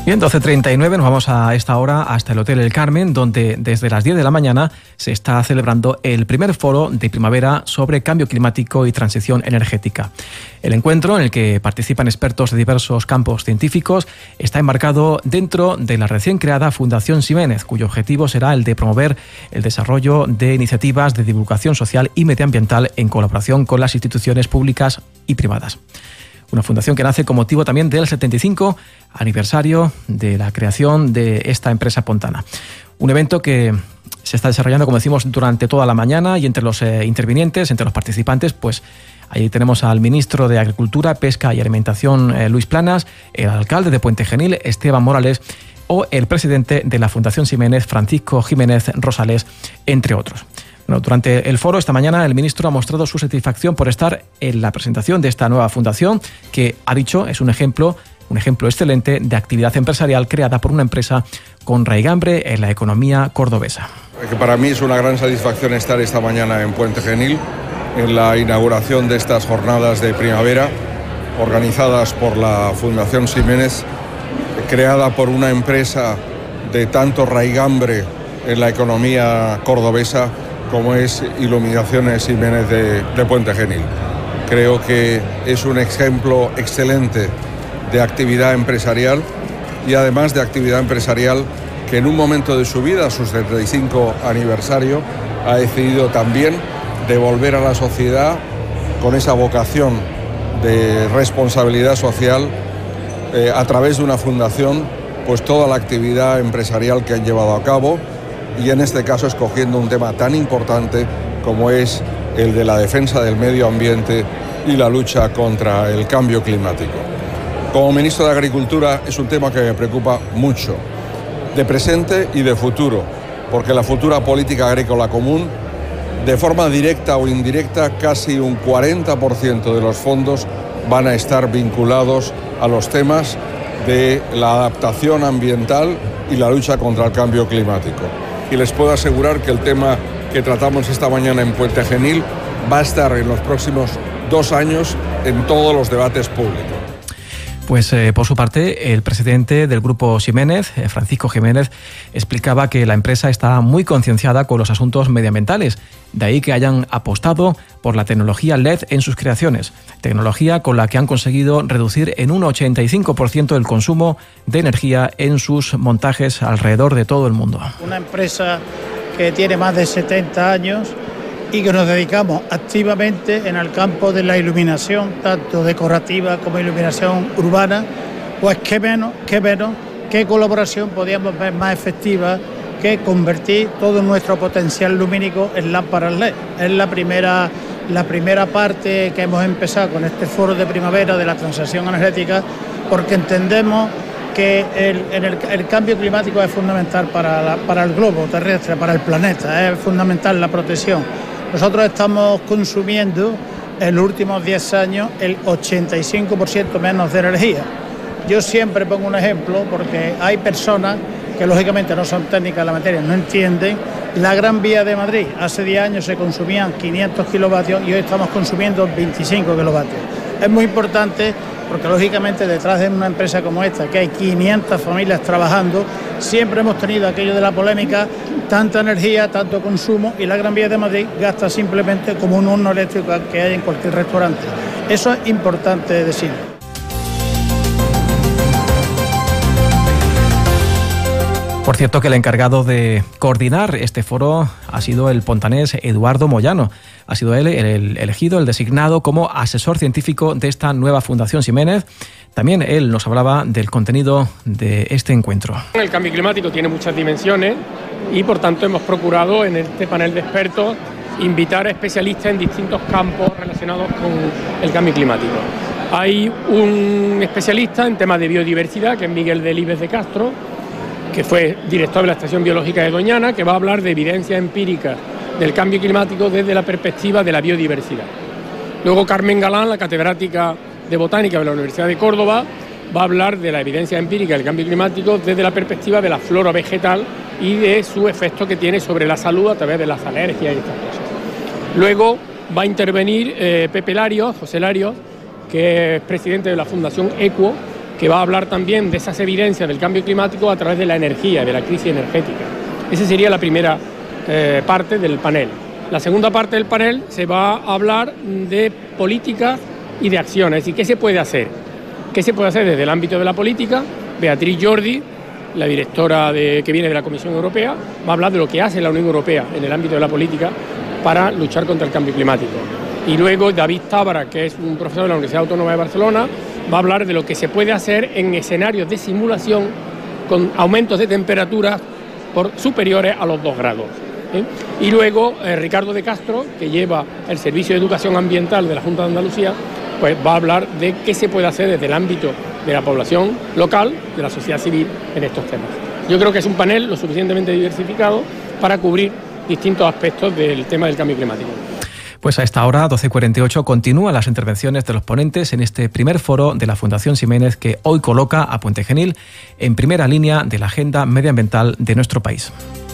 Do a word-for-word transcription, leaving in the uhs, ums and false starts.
Bien, doce treinta y nueve, nos vamos a esta hora hasta el Hotel El Carmen, donde desde las diez de la mañana se está celebrando el primer foro de primavera sobre cambio climático y transición energética. El encuentro, en el que participan expertos de diversos campos científicos, está enmarcado dentro de la recién creada Fundación Ximénez, cuyo objetivo será el de promover el desarrollo de iniciativas de divulgación social y medioambiental en colaboración con las instituciones públicas y privadas. Una fundación que nace con motivo también del setenta y cinco aniversario de la creación de esta empresa pontana. Un evento que se está desarrollando, como decimos, durante toda la mañana, y entre los eh, intervinientes, entre los participantes, pues ahí tenemos al ministro de Agricultura, Pesca y Alimentación, eh, Luis Planas, el alcalde de Puente Genil, Esteban Morales, o el presidente de la Fundación Ximénez, Francisco Jiménez Rosales, entre otros. Bueno, durante el foro esta mañana el ministro ha mostrado su satisfacción por estar en la presentación de esta nueva fundación, que ha dicho es un ejemplo, un ejemplo excelente de actividad empresarial creada por una empresa con raigambre en la economía cordobesa. Que para mí es una gran satisfacción estar esta mañana en Puente Genil, en la inauguración de estas jornadas de primavera organizadas por la Fundación Ximénez, creada por una empresa de tanto raigambre en la economía cordobesa como es Iluminaciones Ximénez de, de Puente Genil. Creo que es un ejemplo excelente de actividad empresarial, y además de actividad empresarial que en un momento de su vida, su setenta y cinco aniversario, ha decidido también devolver a la sociedad, con esa vocación de responsabilidad social, eh, a través de una fundación, pues toda la actividad empresarial que han llevado a cabo, y en este caso escogiendo un tema tan importante como es el de la defensa del medio ambiente y la lucha contra el cambio climático. Como ministro de Agricultura es un tema que me preocupa mucho, de presente y de futuro, porque la futura política agrícola común, de forma directa o indirecta, casi un cuarenta por ciento de los fondos van a estar vinculados a los temas de la adaptación ambiental y la lucha contra el cambio climático. Y les puedo asegurar que el tema que tratamos esta mañana en Puente Genil va a estar en los próximos dos años en todos los debates públicos. Pues eh, por su parte, el presidente del grupo Ximénez, eh, Francisco Jiménez, explicaba que la empresa está muy concienciada con los asuntos medioambientales, de ahí que hayan apostado por la tecnología L E D en sus creaciones, tecnología con la que han conseguido reducir en un ochenta y cinco por ciento el consumo de energía en sus montajes alrededor de todo el mundo. Una empresa que tiene más de setenta años y que nos dedicamos activamente en el campo de la iluminación, tanto decorativa como iluminación urbana, pues qué menos, qué menos, qué colaboración podíamos ver más efectiva que convertir todo nuestro potencial lumínico en lámparas L E D. Es la primera, la primera parte que hemos empezado con este foro de primavera de la transición energética, porque entendemos que el, en el, el cambio climático es fundamental para, la, para el globo terrestre, para el planeta, es fundamental la protección. Nosotros estamos consumiendo en los últimos diez años el ochenta y cinco por ciento menos de energía. Yo siempre pongo un ejemplo porque hay personas que lógicamente no son técnicas de la materia, no entienden. La Gran Vía de Madrid, hace diez años se consumían quinientos kilovatios y hoy estamos consumiendo veinticinco kilovatios. Es muy importante porque lógicamente detrás de una empresa como esta, que hay quinientas familias trabajando, siempre hemos tenido aquello de la polémica, tanta energía, tanto consumo, y la Gran Vía de Madrid gasta simplemente como un horno eléctrico que hay en cualquier restaurante. Eso es importante decir. Por cierto, que el encargado de coordinar este foro ha sido el pontanés Eduardo Moyano. Ha sido él el elegido, el designado como asesor científico de esta nueva Fundación Ximénez. También él nos hablaba del contenido de este encuentro. El cambio climático tiene muchas dimensiones y por tanto hemos procurado en este panel de expertos invitar a especialistas en distintos campos relacionados con el cambio climático. Hay un especialista en temas de biodiversidad, que es Miguel Delibes de Castro, que fue director de la Estación Biológica de Doñana, que va a hablar de evidencia empírica del cambio climático desde la perspectiva de la biodiversidad. Luego Carmen Galán, la catedrática de Botánica de la Universidad de Córdoba, va a hablar de la evidencia empírica del cambio climático desde la perspectiva de la flora vegetal y de su efecto que tiene sobre la salud a través de las alergias y estas cosas. Luego va a intervenir eh, Pepe Larios, José Larios, que es presidente de la Fundación Equo, que va a hablar también de esas evidencias del cambio climático a través de la energía, de la crisis energética. Esa sería la primera eh, parte del panel. La segunda parte del panel se va a hablar de políticas y de acciones, es decir, ¿qué se puede hacer? ¿Qué se puede hacer desde el ámbito de la política? Beatriz Jordi, la directora de, que viene de la Comisión Europea, va a hablar de lo que hace la Unión Europea en el ámbito de la política para luchar contra el cambio climático. Y luego David Tábara, que es un profesor de la Universidad Autónoma de Barcelona, va a hablar de lo que se puede hacer en escenarios de simulación con aumentos de temperatura por superiores a los dos grados. ¿eh? Y luego eh, Ricardo de Castro, que lleva el Servicio de Educación Ambiental de la Junta de Andalucía, pues va a hablar de qué se puede hacer desde el ámbito de la población local, de la sociedad civil, en estos temas. Yo creo que es un panel lo suficientemente diversificado para cubrir distintos aspectos del tema del cambio climático. Pues a esta hora, doce cuarenta y ocho, continúan las intervenciones de los ponentes en este primer foro de la Fundación Ximénez, que hoy coloca a Puente Genil en primera línea de la agenda medioambiental de nuestro país.